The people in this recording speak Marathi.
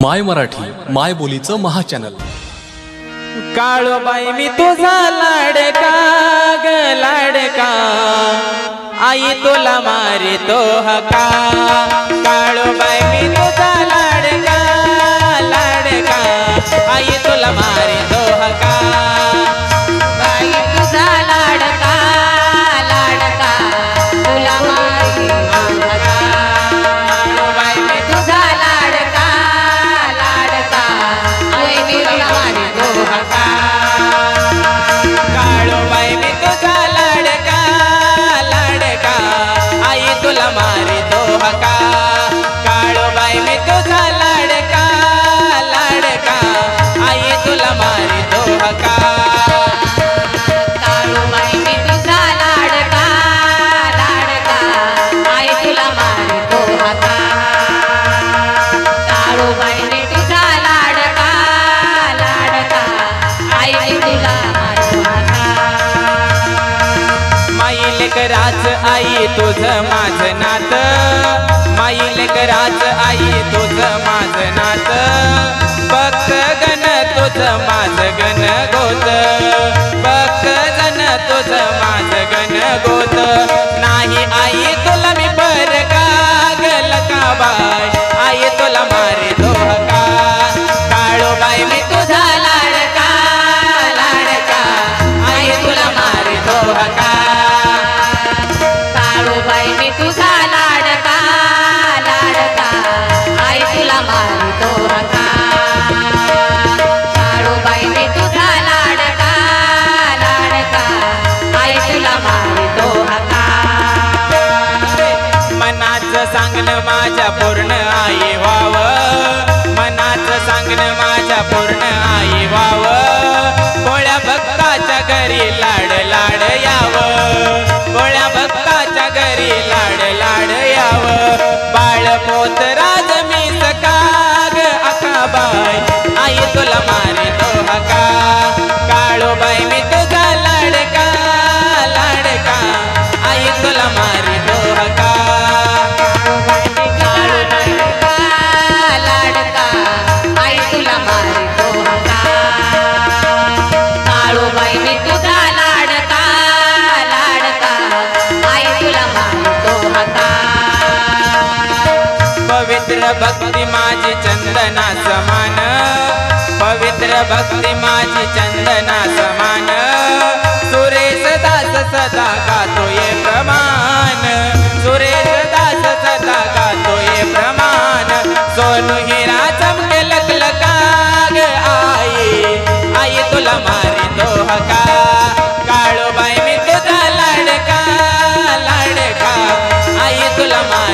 माय मराठी माय बोलीचं महाचॅनल। काळूबाई मी तुझा लाडका ग लाडका, आई तुला मारितो हका। काळूबाई मी तुझा लाडका लाडका, आई तुला मारितो हका। बाई तुझा लाडका लाडका, तुला मारितो हका। काळूबाई मी तुझा लाडका लाडका, आई तुला मारितो हका। काळूबाई मी तुझा लाडका लाडका, आई तुला मारितो हका। काळूबाई मी तुझा लाडका लाडका, आई तुला मारितो हका। काळूबाई मी तुझा लाडका लाडका, आई तुला मारितो हका। काळूबाई मी तुझा लाडका लाडका, आई तुला मारितो हका। माईलेकराच आई तुझं माझं नात, माईलेकराच आई तुझं माझं नात। भक्त गण तुझं माझं गण गोत, भक्त जन तुझं माझं गण गोत। नाही आई तुला मी पर कागल का बाय, आई तुला मारितो हका। काळूबाई मी तुझा लाडका लाडका, आई तुला मारितो हका। काळूबाई मी तुझा लाडका लाडका, आई तुला मारितो हका। काळूबाई मी तुझा लाडका लाडका, आई तुला मारितो हका। मनाचं सांगणं माझ्या पूर्ण आई व्हाव, मनाचं सांगणं माझ्या पूर्ण आई व्हाव। भोळ्या भक्ताच्या घरी लाड लाड यावं, भोळ्या भक्ताच्या घरी लाड लाड यावं। बाळपोत राज मी सकाग अकाबाई, आई तुला मारितो हका। काळूबाई मी तुझा लाडका लाडका, आई तुला मारितो हका। काळूबाई लाडका, आई तुला मारितो हका। काळूबाई मी तुझा लाडका लाडका, आई तुला मारितो हका। पवित्र भक्ती माझी चंदना समान, पवित्र भक्ती माझी चंदना समान। सुरेश दास सदा गातोय प्रमाण, सुरेश दास सदा गातोय प्रमाण। सोनू हिरा चमके लखलखाग आई, आई तुला मारितो हका। काळूबाई मी तुझा लाडका लाडका, आई तुला